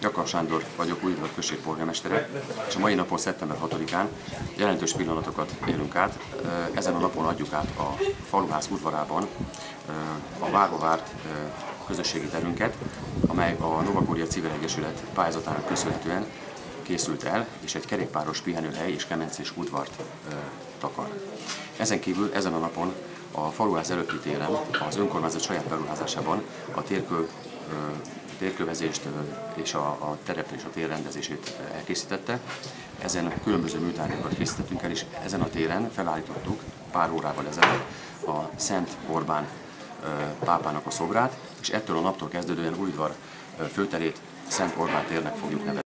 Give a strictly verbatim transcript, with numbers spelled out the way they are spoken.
Jakab Sándor vagyok, Újvidvar község polgármestere, és a mai napon, szeptember hatodikán jelentős pillanatokat élünk át. Ezen a napon adjuk át a faluház udvarában a várva várt közösségi terünket, amely a Nova Korea Civil Egyesület pályázatának köszönhetően készült el, és egy kerékpáros pihenőhely és kemencés udvart takar. Ezen kívül ezen a napon a faluház előtti téren az önkormányzat saját beruházásában a térkő, térkövezést és a, a terep és a térrendezését elkészítette. Ezen különböző műtárgyakat készítettünk el, és ezen a téren felállítottuk pár órával ezelőtt a Szent Orbán pápának a szobrát, és ettől a naptól kezdődően Újvidvar főterét Szent Orbán térnek fogjuk nevezni.